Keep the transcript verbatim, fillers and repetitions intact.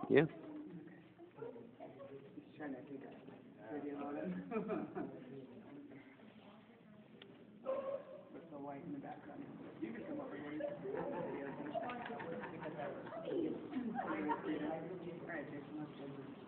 Yeah. Just trying to take a video of it. With the light in the background. You can come over here. You can see the video. All right, Jason, let's do this.